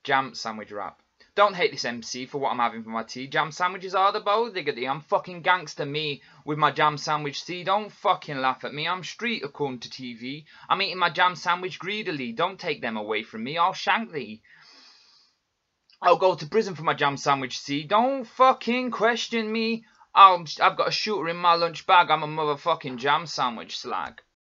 jam sandwich rap. Don't hate this MC for what I'm having for my tea. Jam sandwiches are the bow diggity. I'm fucking gangster me with my jam sandwich tea. Don't fucking laugh at me. I'm street according to TV. I'm eating my jam sandwich greedily. Don't take them away from me. I'll shank thee. I'll go to prison for my jam sandwich tea. Don't fucking question me. I've got a shooter in my lunch bag. I'm a motherfucking jam sandwich slag.